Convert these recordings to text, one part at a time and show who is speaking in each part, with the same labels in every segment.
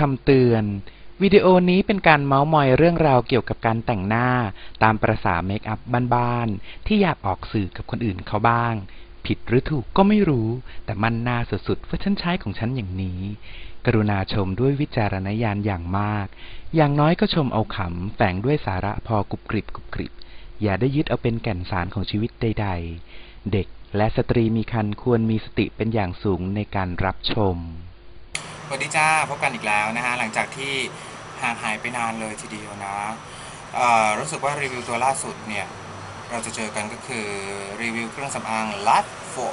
Speaker 1: ำเตือนวิดีโอนี้เป็นการเม้าท์มอยเรื่องราวเกี่ยวกับการแต่งหน้าตามประสาเมคอัพบ้านๆที่อยากออกสื่อกับคนอื่นเขาบ้างผิดหรือถูกก็ไม่รู้แต่มันน่าสุดๆว่าฉันใช้ของฉันอย่างนี้กรุณาชมด้วยวิจารณญาณอย่างมากอย่างน้อยก็ชมเอาขำแฝงด้วยสาระพอกรุบกริบอย่าได้ยึดเอาเป็นแก่นสารของชีวิตใดๆเด็กและสตรีมีครรภ์ควรมีสติเป็นอย่างสูงในการรับชม
Speaker 2: สวัสดีจ้าพบกันอีกแล้วนะฮะหลังจากที่ห่างหายไปนานเลยทีเดียวนะรู้สึกว่ารีวิวตัวล่าสุดเนี่ยเราจะเจอกันก็คือรีวิวเครื่องสำอาง Lat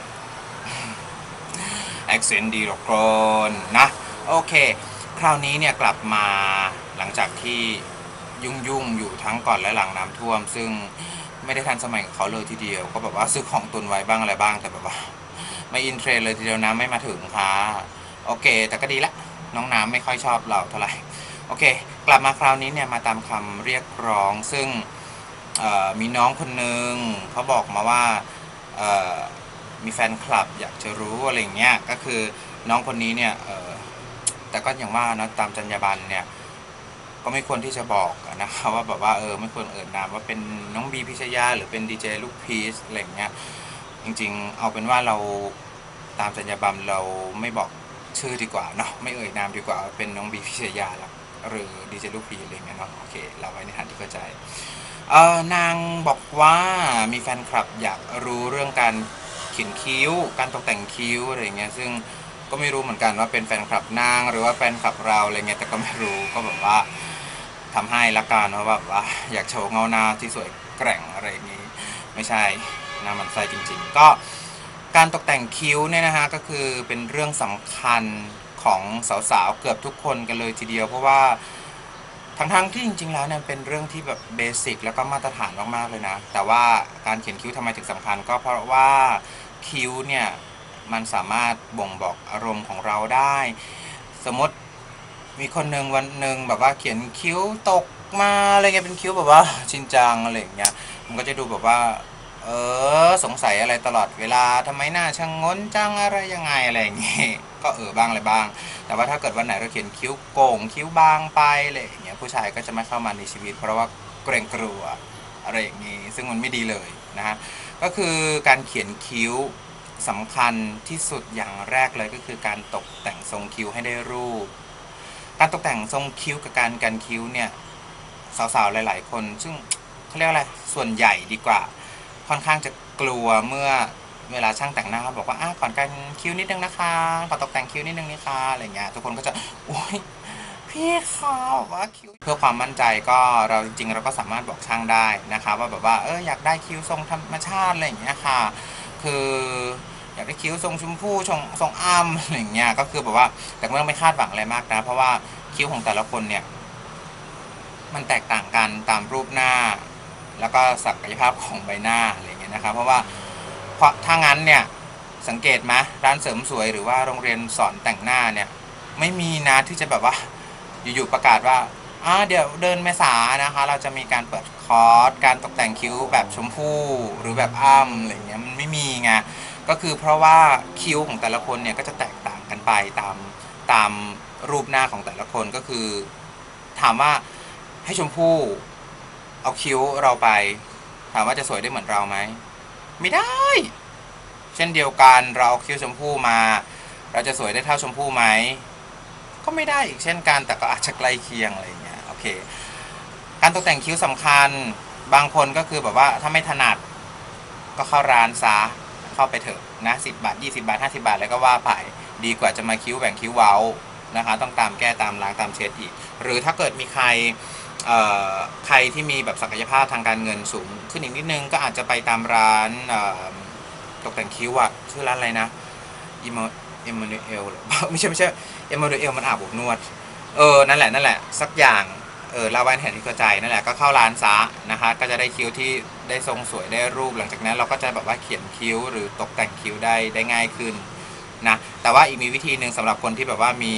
Speaker 2: 4 Accent ดีหรอกคนนะโอเคคราวนี้เนี่ยกลับมาหลังจากที่ยุ่งอยู่ทั้งก่อนและหลังน้ำท่วมซึ่งไม่ได้ทันสมัยกับเขาเลยทีเดียวก็แบบว่าซื้อของตุนไว้บ้างอะไรบ้างแต่แบบว่าไม่อินเทรนเลยทีเดียวนะไม่มาถึงค่ะโอเคแต่ก็ดีละน้องน้ำไม่ค่อยชอบเราเท่าไหร่โอเคกลับมาคราวนี้เนี่ยมาตามคำเรียกร้องซึ่งมีน้องคนนึงเขาบอกมาว่ามีแฟนคลับอยากจะรู้อะไรเงี้ยก็คือน้องคนนี้เนี่ยแต่ก็อย่างว่านะตามจรรยาบรรณเนี่ยก็ไม่ควรที่จะบอกนะครับว่าแบบว่าไม่ควรเอ่ยนามว่าเป็นน้องบีพิชยาหรือเป็นดีเจลูกพีชอะไรเงี้ยจริงๆเอาเป็นว่าเราตามจรรยาบรรณเราไม่บอกชื่อดีกว่าเนาะไม่เอ่ยนามดีกว่าเป็นน้องบีพิชยาหรือดีเจลูกพีชอะไรเงี้ยเนาะโอเคเราไว้ในฐานที่เข้าใจนางบอกว่ามีแฟนคลับอยากรู้เรื่องการเขียนคิ้วการตกแต่งคิ้วอะไรเงี้ยซึ่งก็ไม่รู้เหมือนกันว่าเป็นแฟนคลับนางหรือว่าแฟนคลับเราอะไรเงี้ยแต่ก็ไม่รู้ก็แบบว่าทำให้ละกันว่าแบบว่าอยากโชว์เงาหน้าที่สวยแกร่งอะไรอย่างนี้ไม่ใช่หน้ามันใสจริงๆก็การตกแต่งคิ้วเนี่ยนะฮะก็คือเป็นเรื่องสำคัญของสาวๆเกือบทุกคนกันเลยทีเดียวเพราะว่าทั้งที่จริงๆแล้วเนี่ยเป็นเรื่องที่แบบเบสิกแล้วก็มาตรฐานมากๆเลยนะแต่ว่าการเขียนคิ้วทำไมถึงสำคัญก็เพราะว่าคิ้วเนี่ยมันสามารถบ่งบอกอารมณ์ของเราได้สมมติมีคนหนึ่งวันหนึ่งแบบว่าเขียนคิ้วตกมาอะไรเงี้ยเป็นคิ้วแบบว่าชินจังอะไรอย่างเงี้ยมันก็จะดูแบบว่าสงสัยอะไรตลอดเวลาทำไมหน้าช่างงนจังอะไรยังไงอะไรอย่างเงี้ยก็บ้างอะไรบ้างแต่ว่าถ้าเกิดวันไหนเราเขียนคิ้วโก่งคิ้วบางไปอะไรอย่างเงี้ยผู้ชายก็จะไม่เข้ามาในชีวิตเพราะว่าเกรงกลัวอะไรอย่างงี้ซึ่งมันไม่ดีเลยนะฮะก็คือการเขียนคิ้วสำคัญที่สุดอย่างแรกเลยก็คือการตกแต่งทรงคิ้วให้ได้รูปการตกแต่งทรงคิ้วกับการกันคิ้วเนี่ยสาวๆหลายๆคนซึ่งเขาเรียกอะไรส่วนใหญ่ดีกว่าค่อนข้างจะกลัวเมื่อเวลาช่างแต่งหน้าเขาบอกว่าก่อนกันคิ้วนิดนึงนะคะก่อนตกแต่งคิ้วนิดนึงนะคะอะไรเงี้ยทุกคนก็จะโอ๊ยพี่เขาบอกว่าคิ้วเพื่อความมั่นใจก็เราจริงๆเราก็สามารถบอกช่างได้นะคะว่าแบบว่าอยากได้คิ้วทรงธรรมชาติอะไรอย่างเงี้ยค่ะคืออยากได้คิ้วทรงชมพู่ทรงอ้ำอะไรอย่างเงี้ยก็คือแบบว่าแต่ไม่ต้องไปคาดหวังอะไรมากนะเพราะว่าคิ้วของแต่ละคนเนี่ยมันแตกต่างกันตามรูปหน้าแล้วก็ศักยภาพของใบหน้าอะไรอย่างเงี้ยนะครับเพราะว่าถ้างั้นเนี่ยสังเกตไหมร้านเสริมสวยหรือว่าโรงเรียนสอนแต่งหน้าเนี่ยไม่มีนะที่จะแบบว่าอยู่ๆประกาศว่าเดี๋ยวเดินเมษานะคะเราจะมีการเปิดคอร์สการตกแต่งคิ้วแบบชมพู่หรือแบบอ้ำอะไรเงี้ยมันไม่มีไงก็คือเพราะว่าคิ้วของแต่ละคนเนี่ยก็จะแตกต่างกันไปตามรูปหน้าของแต่ละคนก็คือถามว่าให้ชมพู่เอาคิ้วเราไปถามว่าจะสวยได้เหมือนเราไหมไม่ได้เช่นเดียวกันเราเอาคิ้วชมพู่มาเราจะสวยได้เท่าชมพู่ไหมก็ไม่ได้อีกเช่นกันแต่ก็อาจจะใกล้เคียงอะไรอย่างเงี้ยโอเคการตกแต่งคิ้วสำคัญบางคนก็คือแบบว่าถ้าไม่ถนัดก็เข้าร้านซะเข้าไปเถอะนะ10 บาท20 บาท50 บาทแล้วก็ว่าไปดีกว่าจะมาคิ้วแบ่งคิ้วเว้านะคะต้องตามแก้ตามล้างตามเช็ดอีกหรือถ้าเกิดมีใครที่มีแบบศักยภาพทางการเงินสูงขึ้นอีกนิดนึงก็อาจจะไปตามร้านตกแต่งคิ้วอะชื่อร้านอะไรนะเอมมานูเอลหรือไม่ใช่เอมมานูเอลมันอาบอบนวดนั่นแหละสักอย่างลาวันแห่งที่กระจายนั่นแหละก็เข้าร้านซะนะคะก็จะได้คิ้วที่ได้ทรงสวยได้รูปหลังจากนั้นเราก็จะแบบว่าเขียนคิ้วหรือตกแต่งคิ้วได้ง่ายขึ้นนะแต่ว่าอีกมีวิธีหนึ่งสำหรับคนที่แบบว่ามี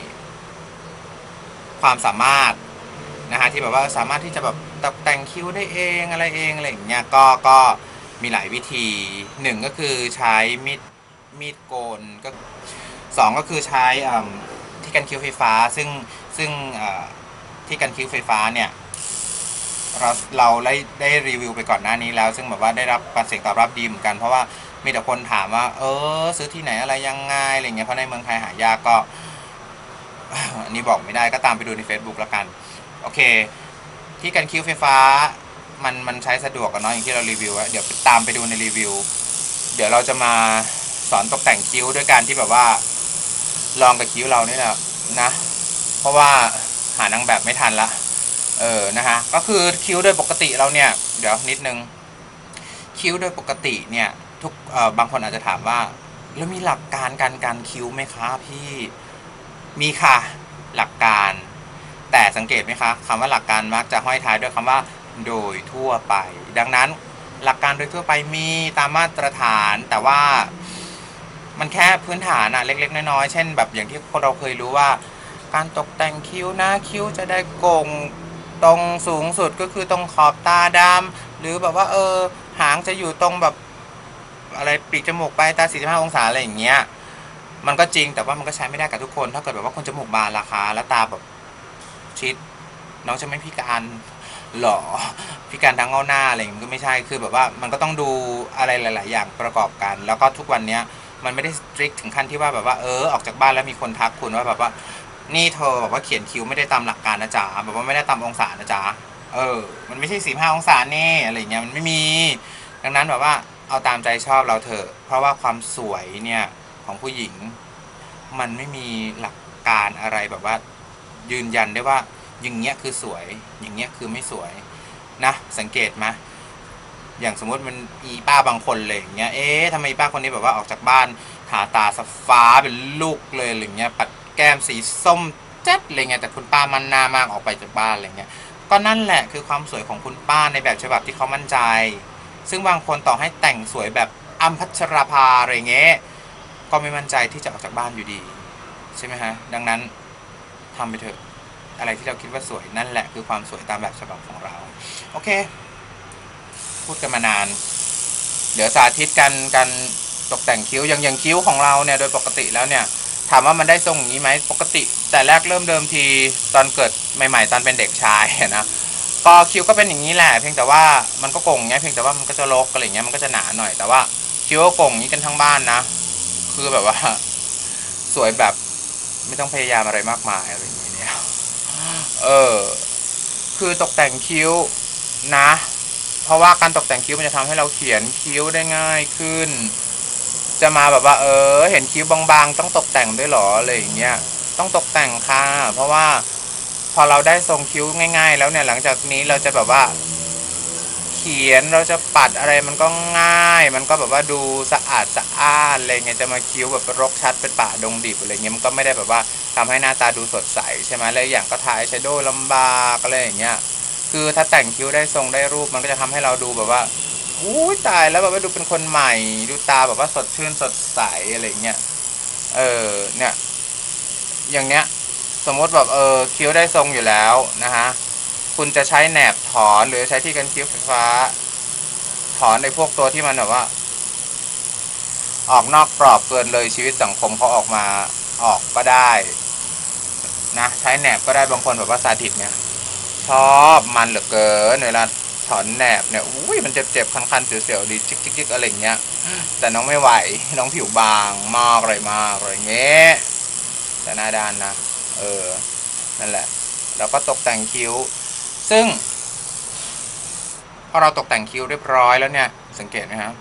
Speaker 2: ความสามารถนะฮะที่แบบว่าสามารถที่จะแบบตกแต่งคิ้วได้เองอะไรอย่างเงี้ยก็มีหลายวิธีหนึ่งก็คือใช้มีดโกนก็สองก็คือใช้ที่กันคิ้วไฟฟ้าซึ่งซึ่งที่กันคิ้วไฟฟ้าเนี่ยเราได้รีวิวไปก่อนหน้านี้แล้วซึ่งแบบว่าได้รับเสียงตอบรับดีเหมือนกันเพราะว่ามีแต่คนถามว่าซื้อที่ไหนอะไรยังไงอะไรเงี้ยเพราะในเมืองไทยหายากก็อันนี้บอกไม่ได้ก็ตามไปดูใน Facebook แล้วกันโอเคที่กันคิ้วไฟฟ้ามันใช้สะดวกกันเนาะอย่างที่เรารีวิวเดี๋ยวตามไปดูในรีวิวเดี๋ยวเราจะมาสอนตกแต่งคิ้วด้วยการที่แบบว่าลองกับคิ้วเรานี่แหละนะเพราะว่าหานางแบบไม่ทันละนะฮะก็คือคิ้วโดยปกติเราเนี่ยเดี๋ยวนิดนึงคิ้วโดยปกติเนี่ยทุกบางคนอาจจะถามว่าแล้วมีหลักการการคิ้วไหมคะพี่มีค่ะหลักการแต่สังเกตไหมคะคำว่าหลักการมักจะห้อยท้ายด้วยคำว่าโดยทั่วไปดังนั้นหลักการโดยทั่วไปมีตามมาตรฐานแต่ว่ามันแค่พื้นฐานอะเล็กๆน้อยๆเช่นแบบอย่างที่เราเคยรู้ว่าการตกแต่งคิ้วนะคิ้วจะได้โก่งตรงสูงสุดก็คือตรงขอบตาดำหรือแบบว่าหางจะอยู่ตรงแบบอะไรปีกจมูกปลายตา45องศาอะไรอย่างเงี้ยมันก็จริงแต่ว่ามันก็ใช้ไม่ได้กับทุกคนถ้าเกิดแบบว่าคนจมูกบานราคาแล้วตาแบบชิดน้องจะไม่พิการหรอพิการทั้งเงาหน้าอะไรอย่างเงี้ยก็ไม่ใช่คือแบบว่ามันก็ต้องดูอะไรหลายๆอย่างประกอบกันแล้วก็ทุกวันเนี้ยมันไม่ได้สตริกถึงขั้นที่ว่าแบบว่าออกจากบ้านแล้วมีคนทักคุณว่าแบบว่านี่เธอแบบว่าเขียนคิ้วไม่ได้ตามหลักการนะจ๊ะแบบว่าไม่ได้ตามองศานะจ๊ะมันไม่ใช่45องศานี่อะไรเงี้ยมันไม่มีดังนั้นแบบว่าเอาตามใจชอบเราเถอะเพราะว่าความสวยเนี่ยของผู้หญิงมันไม่มีหลักการอะไรแบบว่ายืนยันได้ว่าอย่างเงี้ยคือสวยอย่างเงี้ยคือไม่สวยนะสังเกตไหมอย่างสมมติมันอีป้าบางคนเลยอย่างเงี้ยทำไมอีป้าคนนี้แบบว่าออกจากบ้านทาตาสฟ้าเป็นลูกเลยอะไรเงี้ยปัดแก้มสีส้มแจ๊ดอะไรเงี้ยแต่คุณป้ามันหน้ามากออกไปจากบ้านอะไรเงี้ยก็นั่นแหละคือความสวยของคุณป้าในแบบฉบับที่เขามั่นใจซึ่งบางคนต่อให้แต่งสวยแบบอ้ำพัชราภาอะไรเงี้ยก็ไม่มั่นใจที่จะออกจากบ้านอยู่ดีใช่ไหมฮะดังนั้นทำไปเถอะอะไรที่เราคิดว่าสวยนั่นแหละคือความสวยตามแบบฉบับของเราโอเคพูดกันมานานเดี๋ยวสาธิตกันตกแต่งคิ้วอย่างคิ้วของเราเนี่ยโดยปกติแล้วเนี่ยถามว่ามันได้ทรงอย่างนี้ไหมปกติแต่แรกเริ่มเดิมทีตอนเกิดใหม่ๆตอนเป็นเด็กชายนะก็คิ้วก็เป็นอย่างนี้แหละเพียงแต่ว่ามันก็โก่งเงี้ยเพียงแต่ว่ามันก็จะรกอะไรเงี้ยมันก็จะหนาหน่อยแต่ว่าคิ้วก็โก่งนี้กันทั้งบ้านนะคือแบบว่าสวยแบบไม่ต้องพยายามอะไรมากมายอะไรอย่างเงี้ยคือตกแต่งคิ้วนะเพราะว่าการตกแต่งคิ้วมันจะทำให้เราเขียนคิ้วได้ง่ายขึ้นจะมาแบบว่าเห็นคิ้วบางๆต้องตกแต่งด้วยหรออะไรอย่างเงี้ยต้องตกแต่งค่ะเพราะว่าพอเราได้ทรงคิ้วง่ายๆแล้วเนี่ยหลังจากนี้เราจะแบบว่าเขียนเราจะปัดอะไรมันก็ง่ายมันก็แบบว่าดูสะอาดสะอ้านอะไรเงี้ยจะมาคิ้วแบบรกชัดเป็นป่าดงดิบอะไรเงี้ยมันก็ไม่ได้แบบว่าทำให้หน้าตาดูสดใสใช่ไหมแล้วอย่างก็ทาอายแชโดว์ลำบากอะไรอย่างเงี้ยคือถ้าแต่งคิ้วได้ทรงได้รูปมันก็จะทำให้เราดูแบบว่าอุ้ยตายแล้วแบบว่าดูเป็นคนใหม่ดูตาแบบว่าสดชื่นสดใสอะไรเงี้ยเนี่ยอย่างเนี้ยสมมติแบบคิ้วได้ทรงอยู่แล้วนะฮะคุณจะใช้แหนบถอนหรือใช้ที่กันคิ้วไฟฟ้าถอนในพวกตัวที่มันแบบว่าออกนอกกรอบเกินเลยชีวิตสังคมเขาออกมาออกก็ได้นะใช้แหนบก็ได้บางคนแบบว่าซาดิสเนี่ยชอบมันเหลือเกินเวลาถอนแหนบเนี่ยอุ้ยมันเจ็บๆคันๆเสียวๆดีจิกๆอะไรเงี้ยแต่น้องไม่ไหวน้องผิวบางมากอะไรมากอะไรเงี้ยแต่หน้าด้านนะนั่นแหละแล้วก็ตกแต่งคิ้วซึ่งพอเราตกแต่งคิ้วเรียบร้อยแล้วเนี่ยสังเกตไหมครับ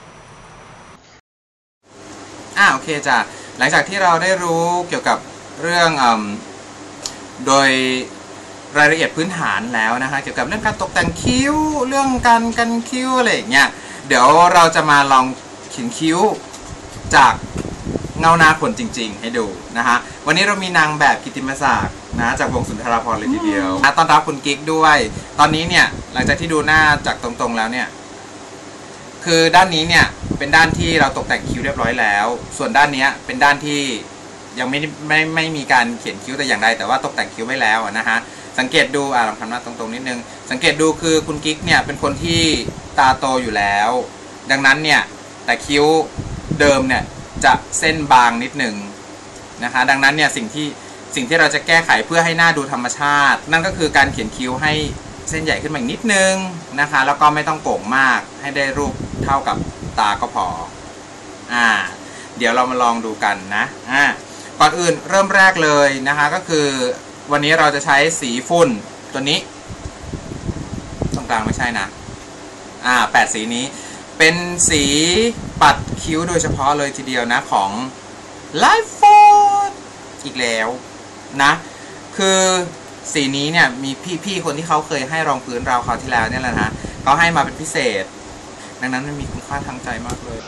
Speaker 2: โอเคจ้ะหลังจากที่เราได้รู้เกี่ยวกับเรื่องโดยรายละเอียดพื้นฐานแล้วนะฮะเกี่ยวกับเรื่องการตกแต่งคิ้วเรื่องการกันคิ้วอะไรอย่างเงี้ยเดี๋ยวเราจะมาลองเขียนคิ้วจากเงาหน้าคนจริงๆให้ดูนะฮะวันนี้เรามีนางแบบกิตติมศักดิ์นะจากวงสุนทรภรณ์เลยทีเดียวต้อนรับคุณกิ๊กด้วยตอนนี้เนี่ยหลังจากที่ดูหน้าจากตรงๆแล้วเนี่ยคือด้านนี้เนี่ยเป็นด้านที่เราตกแต่งคิ้วเรียบร้อยแล้วส่วนด้านนี้เป็นด้านที่ยังไม่มีการเขียนคิ้วแต่อย่างใดแต่ว่าตกแต่งคิ้วไว้แล้วนะฮะสังเกตดูลองทำหน้าตรงๆนิดนึงสังเกตดูคือคุณกิ๊กเนี่ยเป็นคนที่ตาโตอยู่แล้วดังนั้นเนี่ยแต่คิ้วเดิมเนี่ยจะเส้นบางนิดหนึ่งนะคะดังนั้นเนี่ยสิ่สิ่งที่เราจะแก้ไขเพื่อให้หน้าดูธรรมชาตินั่นก็คือการเขียนคิ้วให้เส้นใหญ่ขึ้นมาอีกนิดนึงนะคะแล้วก็ไม่ต้องโก่งมากให้ได้รูปเท่ากับตาก็พอเดี๋ยวเรามาลองดูกันนะก่อนอื่นเริ่มแรกเลยนะคะก็คือวันนี้เราจะใช้สีฝุ่นตัวนี้ตรงกลางไม่ใช่นะ8สีนี้เป็นสีปัดคิ้วโดยเฉพาะเลยทีเดียวนะของ Life Food อีกแล้วนะคือสีนี้เนี่ยมีพี่คนที่เขาเคยให้รองพื้นเราคราวที่แล้วเนี่ยแหละนะเขาให้มาเป็นพิเศษดังนั้นมันมีคุณค่าทางใจมากเลย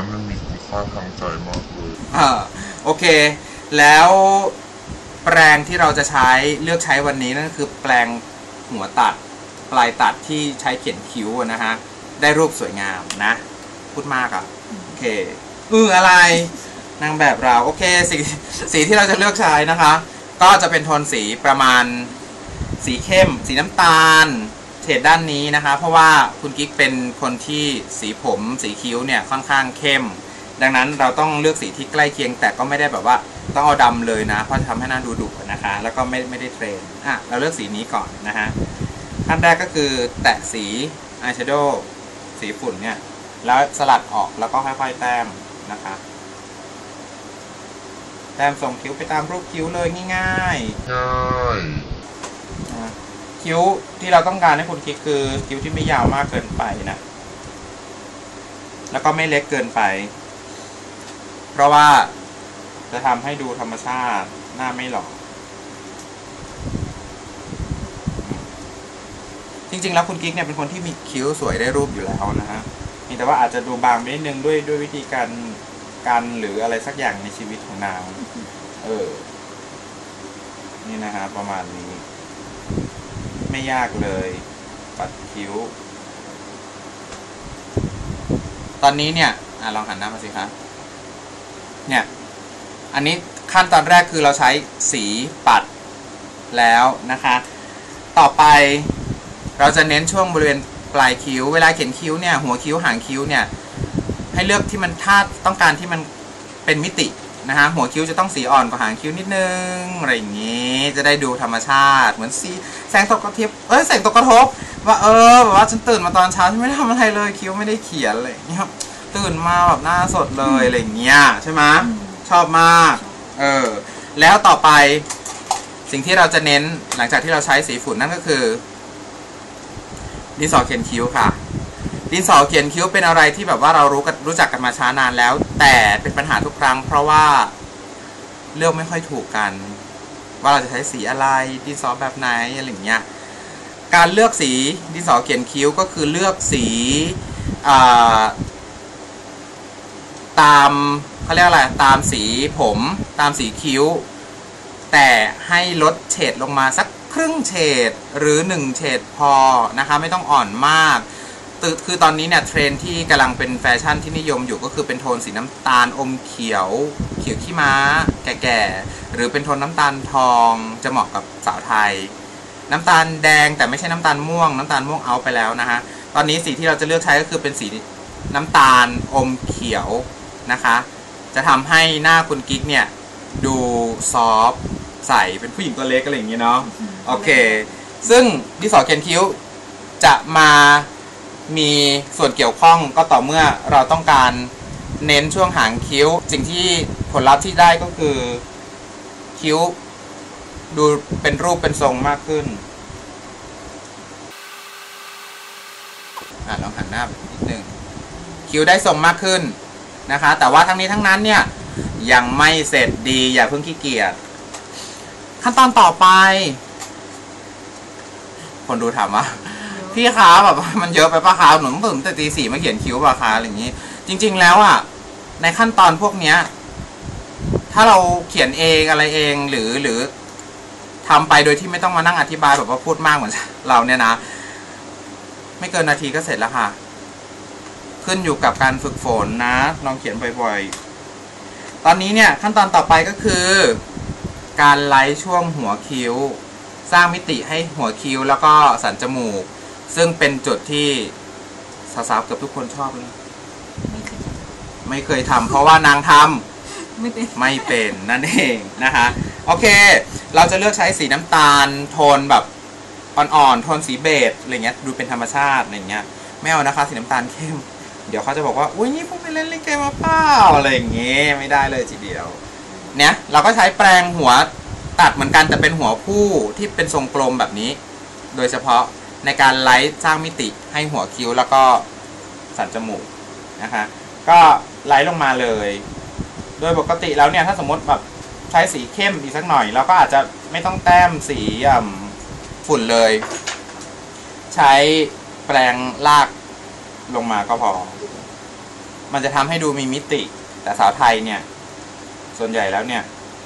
Speaker 2: โอเคแล้วแปรงที่เราจะใช้เลือกใช้วันนี้นั่นก็คือแปรงหัวตัดปลายตัดที่ใช้เขียนคิ้วนะฮะได้รูปสวยงามนะพูดมากโอเคอะไรนางแบบเราโอเคสีที่เราจะเลือกใช้นะคะก็จะเป็นโทนสีประมาณสีเข้มสีน้ำตาลเฉดด้านนี้นะคะเพราะว่าคุณกิ๊กเป็นคนที่สีผมสีคิ้วเนี่ยค่อนข้างเข้มดังนั้นเราต้องเลือกสีที่ใกล้เคียงแต่ก็ไม่ได้แบบว่าต้องเอาดำเลยนะเพราะจะทำให้หน้าดูดุนะคะแล้วก็ไม่ได้เทรนเราเลือกสีนี้ก่อนนะฮะขั้นแรกก็คือแตะสีอายแชโดว์สีฝุ่นเนี่ยแล้วสลัดออกแล้วก็ค่อยๆแต้มนะคะแต้มส่งคิ้วไปตามรูปคิ้วเลยง่ายคิ้วที่เราต้องการให้คุณกิ๊กคือคิ้วที่ไม่ยาวมากเกินไปนะแล้วก็ไม่เล็กเกินไปเพราะว่าจะทำให้ดูธรรมชาติหน้าไม่หล่อจริงๆแล้วคุณกิ๊กเนี่ยเป็นคนที่มีคิ้วสวยได้รูปอยู่แล้วนะฮะแต่ว่าอาจจะดูบางไปนิดนึงด้วยวิธีการหรืออะไรสักอย่างในชีวิตของนางนี่นะฮะประมาณนี้ไม่ยากเลยปัดคิ้วตอนนี้เนี่ยลองหันหน้ามาสิคะเนี่ยอันนี้ขั้นตอนแรกคือเราใช้สีปัดแล้วนะคะต่อไปเราจะเน้นช่วงบริเวณปลายคิ้วเวลาเขียนคิ้วเนี่ยหัวคิ้วหางคิ้วเนี่ยให้เลือกที่มันถ้าต้องการที่มันเป็นมิตินะฮะหัวคิ้วจะต้องสีอ่อนกว่าหางคิ้วนิดนึงอะไรอย่างนี้จะได้ดูธรรมชาติเหมือนสีแสงตกกระทบแสงตกกระทบว่าแบบว่าฉันตื่นมาตอนเช้าฉันไม่ได้ทำอะไรเลยคิ้วไม่ได้เขียนอะไรอย่างเงี้ยตื่นมาแบบหน้าสดเลยอะไรอย่างเงี้ยใช่ไหมชอบมากแล้วต่อไปสิ่งที่เราจะเน้นหลังจากที่เราใช้สีฝุ่นนั่นก็คือดินสอเขียนคิ้วค่ะดินสอเขียนคิ้วเป็นอะไรที่แบบว่าเรารู้จักกันมาช้านานแล้วแต่เป็นปัญหาทุกครั้งเพราะว่าเลือกไม่ค่อยถูกกันว่าเราจะใช้สีอะไรดินสอแบบไหนอะไรอย่างเงี้ยการเลือกสีดินสอเขียนคิ้วก็คือเลือกสีตามเขาเรียกอะไรตามสีผมตามสีคิ้วแต่ให้ลดเฉดลงมาสักครึ่งเฉดหรือ1เฉดพอนะคะไม่ต้องอ่อนมากคือตอนนี้เนี่ยเทรนที่กำลังเป็นแฟชั่นที่นิยมอยู่ก็คือเป็นโทนสีน้ำตาลอมเขียวขี้ม้าแก่ๆหรือเป็นโทนน้ำตาลทองจะเหมาะกับสาวไทยน้ำตาลแดงแต่ไม่ใช่น้ำตาลม่วงเอาไปแล้วนะฮะตอนนี้สีที่เราจะเลือกใช้ก็คือเป็นสีน้ำตาลอมเขียวนะคะจะทำให้หน้าคุณกิ๊กเนี่ยดูซอฟใสเป็นผู้หญิงตัวเล็กอะไรอย่างเงี้ยเนาะโอเคซึ่งดินสอเขียนคิ้วจะมามีส่วนเกี่ยวข้องก็ต่อเมื่อเราต้องการเน้นช่วงหางคิ้วสิ่งที่ผลลัพธ์ที่ได้ก็คือคิ้วดูเป็นรูปเป็นทรงมากขึ้นลองหันหน้านิดนึงคิ้วได้ทรงมากขึ้นนะคะแต่ว่าทั้งนี้ทั้งนั้นเนี่ยยังไม่เสร็จดีอย่าเพิ่งขี้เกียจขั้นตอนต่อไปคนดูถามว่าพี่คะแบบมันเยอะไปปะคะหนูต้องตื่นแต่ตี 4มาเขียนคิ้วปะคะอะไรอย่างนี้จริงๆแล้วอ่ะในขั้นตอนพวกเนี้ยถ้าเราเขียนเองอะไรเองหรือทำไปโดยที่ไม่ต้องมานั่งอธิบายแบบว่าพูดมากเหมือนเราเนี่ยนะไม่เกินนาทีก็เสร็จแล้วค่ะขึ้นอยู่กับการฝึกฝนนะลองเขียนบ่อยๆตอนนี้เนี่ยขั้นตอนต่อไปก็คือการไล่ช่วงหัวคิ้วสร้างมิติให้หัวคิ้วแล้วก็สันจมูกซึ่งเป็นจุดที่สาวๆเกือบทุกคนชอบเลยไม่เคยทำเพราะว่านางทำไม่เป็นนั่นเองนะคะโอเคเราจะเลือกใช้สีน้ำตาลโทนแบบอ่อนๆโทนสีเบจอะไรเงี้ยดูเป็นธรรมชาติอะไรเงี้ยไม่เอานะคะสีน้ำตาลเข้มเดี๋ยวเขาจะบอกว่าอุ้ยนี่พวกไปเล่นลิเกมาเปล่าอะไรอย่างเงี้ยไม่ได้เลยทีเดียวเนี่ยเราก็ใช้แปรงหัวตัดเหมือนกันแต่เป็นหัวผู้ที่เป็นทรงกลมแบบนี้โดยเฉพาะในการไลท์สร้างมิติให้หัวคิ้วแล้วก็สันจมูกนะคะก็ไลท์ลงมาเลยโดยปกติแล้วเนี่ยถ้าสมมติแบบใช้สีเข้มอีกสักหน่อยเราก็อาจจะไม่ต้องแต้มสีฝุ่นเลยใช้แปรงลากลงมาก็พอมันจะทำให้ดูมีมิติแต่สาวไทยเนี่ยส่วนใหญ่แล้วเนี่ย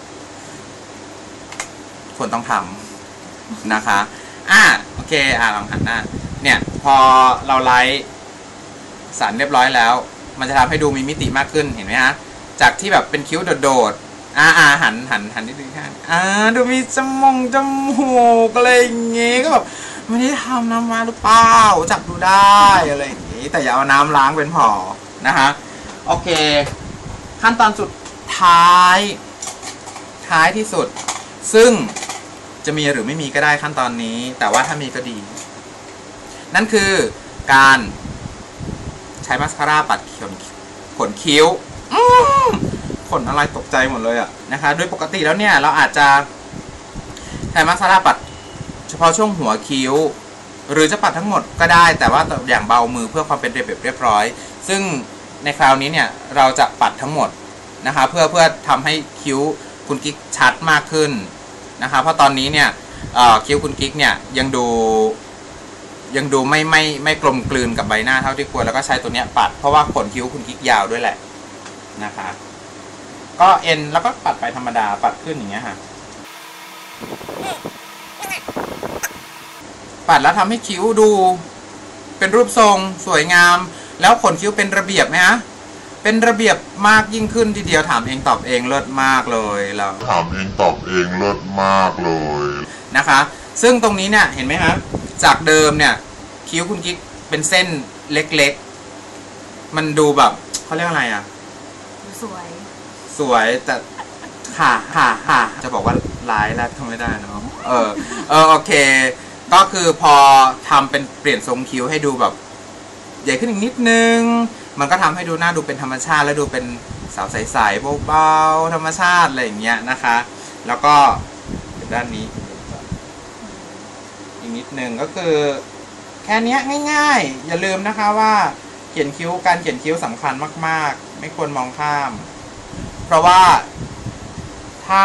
Speaker 2: ควรต้องทำนะคะโอเคลองหันหน้าเนี่ยพอเราไลท์สันเรียบร้อยแล้วมันจะทำให้ดูมีมิติมากขึ้นเห็นไหมฮะจากที่แบบเป็นคิ้วโดดๆหันนิดนึงค่ะดูมีจมูกอะไรอย่างงี้ก็แบบไม่ได้ทำน้ำมาหรือเปล่าจับดูได้อะไรอย่างงี้แต่อย่าเอาน้ำล้างเป็นพอนะคะโอเคขั้นตอนสุดท้ายที่สุดซึ่งจะมีหรือไม่มีก็ได้ขั้นตอนนี้แต่ว่าถ้ามีก็ดีนั่นคือการใช้มาสคาร่าปัดขนคิ้วขนอะไรตกใจหมดเลยนะคะโดยปกติแล้วเนี่ยเราอาจจะใช้มาสคาร่าปัดเฉพาะช่วงหัวคิ้วหรือจะปัดทั้งหมดก็ได้แต่ว่าอย่างเบามือเพื่อความเป็นระเบียบเรียบร้อยซึ่งในคราวนี้เนี่ยเราจะปัดทั้งหมดนะคะเพื่อทำให้คิ้วคุณกิ๊กชัดมากขึ้นนะคะเพราะตอนนี้เนี่ยคิ้วคุณกิ๊กเนี่ยยังดูไม่กลมกลืนกับใบหน้าเท่าที่ควรแล้วก็ใช้ตัวเนี้ยปัดเพราะว่าขนคิ้วคุณกิ๊กยาวด้วยแหละนะคะก็เอ็นแล้วก็ปัดไปธรรมดาปัดขึ้นอย่างเงี้ยค่ะปัดแล้วทำให้คิ้วดูเป็นรูปทรงสวยงามแล้วขนคิ้วเป็นระเบียบไหมฮะเป็นระเบียบมากยิ่งขึ้นทีเดียวถามเองตอบเองเลิศมากเลยแล้วถามเองตอบเองเลิศมากเลยนะคะซึ่งตรงนี้เนี่ยเห็นไหมฮะจากเดิมเนี่ยคิ้วคุณกิ๊กเป็นเส้นเล็กๆมันดูแบบเขาเรียกอะไรสวยแต่ค่ะจะบอกว่าร้ายแล้วทำไม่ได้เนาะโอเคก็คือพอทำเป็นเปลี่ยนทรงคิ้วให้ดูแบบใหญ่ขึ้นอีกนิดนึงมันก็ทำให้ดูหน้าดูเป็นธรรมชาติและดูเป็นสาวใสๆเบาๆธรรมชาติอะไรอย่างเงี้ยนะคะแล้วก็ด้านนี้อีกนิดนึงก็คือแค่นี้ง่ายๆอย่าลืมนะคะว่าการเขียนคิ้วสำคัญมากๆไม่ควรมองข้ามเพราะว่าถ้า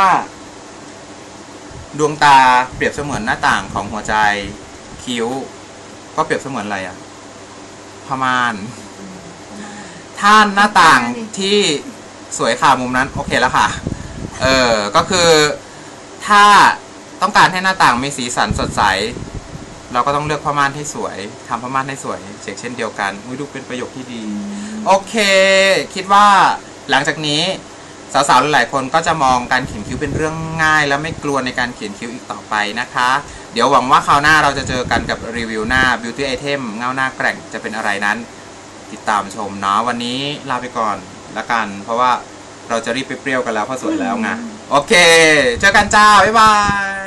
Speaker 2: ดวงตาเปรียบเสมือนหน้าต่างของหัวใจคิ้วก็เปรียบเสมือนอะไรผ้าม่านถ้าหน้าต่างที่สวยค่ะมุมนั้นโอเคแล้วค่ะก็คือถ้าต้องการให้หน้าต่างมีสีสันสดใสเราก็ต้องเลือกผ้าม่านให้สวยทำผ้าม่านให้สวยเช่นเดียวกันดูเป็นประโยคที่ดีโอเคคิดว่าหลังจากนี้สาวๆหลายๆคนก็จะมองการเขียนคิ้วเป็นเรื่องง่ายและไม่กลัวในการเขียนคิ้วอีกต่อไปนะคะเดี๋ยวหวังว่าคราวหน้าเราจะเจอกันกับรีวิวหน้า Beauty Item เงาหน้าแกร่งจะเป็นอะไรนั้นติดตามชมเนาะวันนี้ลาไปก่อนละกันเพราะว่าเราจะรีบไปเปรี้ยวกันแล้วเพราะสวยแล้วไงโอเคเจอกันจ้าบ๊ายบาย